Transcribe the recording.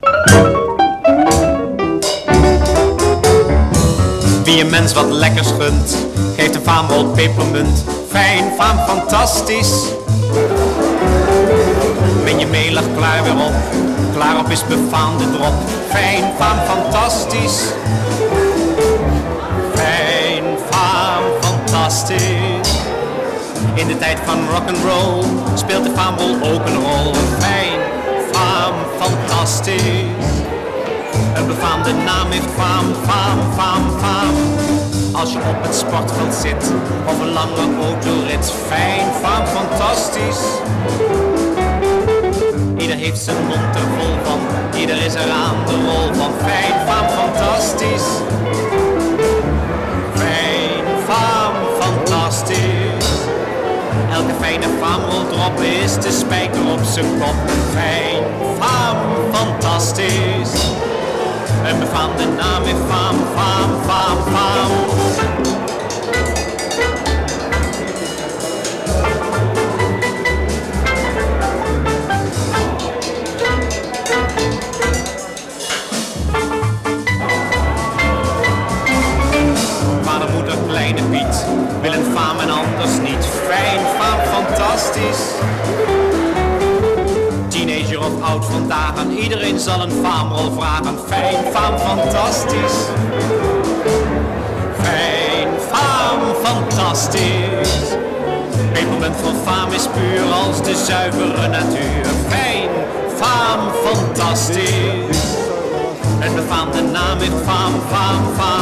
Wie een mens wat lekkers gunt, geeft een faamrol pepermunt. Fijn, faam, fantastisch. Ben je melig, klaar weer op. Klaar op is befaamde drop. Fijn, faam, fantastisch. Fijn, faam, fantastisch. In de tijd van rock'n'roll speelt de faamrol ook een rol. Fijn, faam, fantastisch. Een befaamde naam heeft faam, faam, faam, faam. Als je op het sportveld zit of een lange autorit. Fijn, faam, fantastisch. Ieder heeft zijn mond er vol van, ieder is er aan de rol van. Fijn, faam, fantastisch. Fijn, faam, fantastisch. Elke fijne faamroldrop is de spijker op zijn kop. Fijn, faam, fantastisch. Een befaamde naam heeft faam, faam, faam, faam. Vader, moeder, kleine Piet willen faam en anders niet. Fijn, faam, fantastisch. Teenager of oud vandaag, aan iedereen zal een faamrol vragen. Fijn, faam, fantastisch. Fijn, faam, fantastisch. Pepermunt voor faam is puur als de zuivere natuur. Fijn, faam, fantastisch. Een befaamde naam heeft faam, faam, faam.